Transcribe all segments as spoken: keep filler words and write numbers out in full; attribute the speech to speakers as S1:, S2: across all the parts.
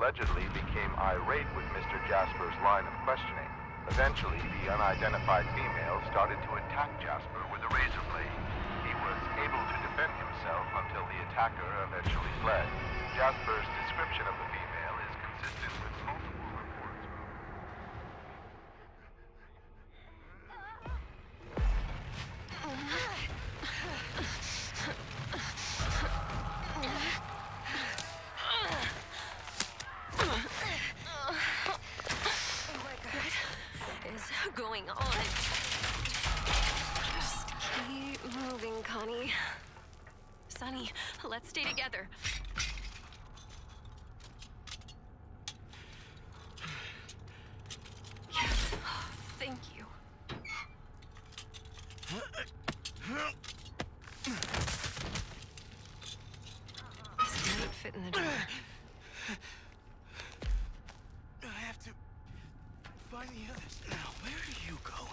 S1: allegedly became irate with Mister Jasper's line of questioning. Eventually, the unidentified female started to attack Jasper with a razor blade. He was able to defend himself until the attacker eventually fled. Jasper's description of the female is consistent with multiple reports.
S2: Going on. Just keep moving, Connie. Sonny, let's stay together. Yes. Oh, thank you. This won't fit in the door.
S3: I have to find the others. Now, where do you go?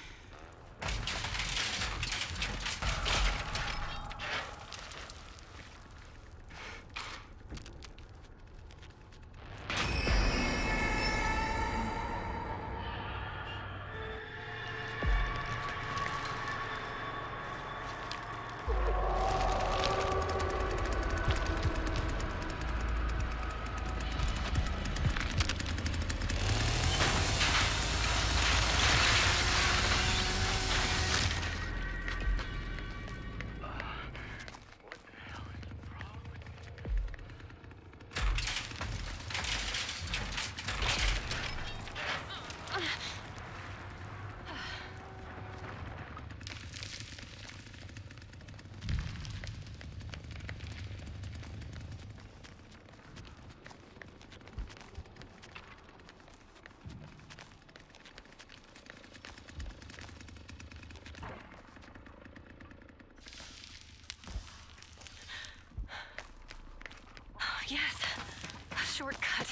S2: Yes, a shortcut.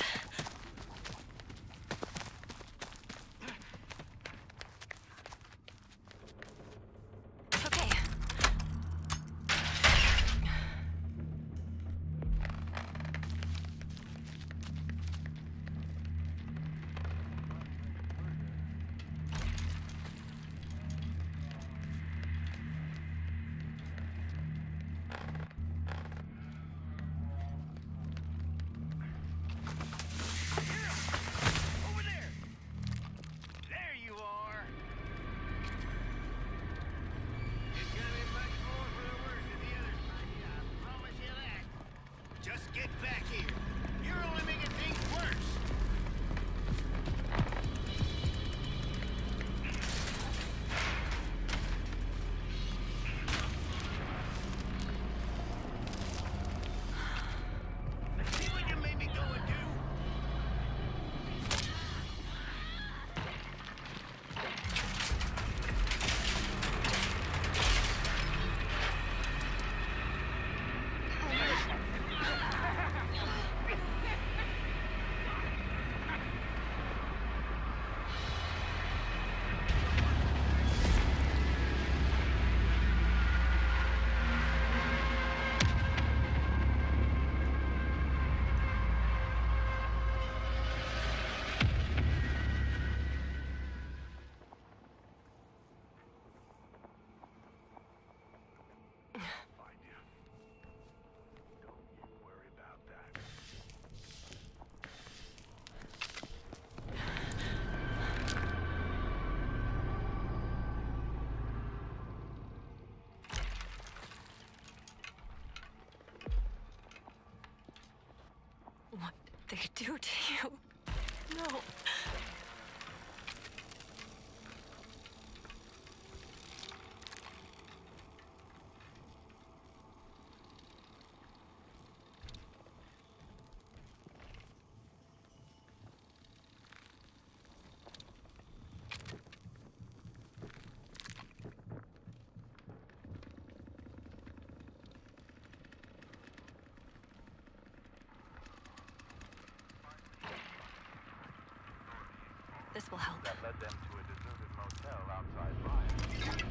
S2: Okay.
S3: Get back here! You're only making things worse! See what you made me go and do?
S2: What did they do to you? No. This will help.
S1: That led them to a deserted motel outside Ryan.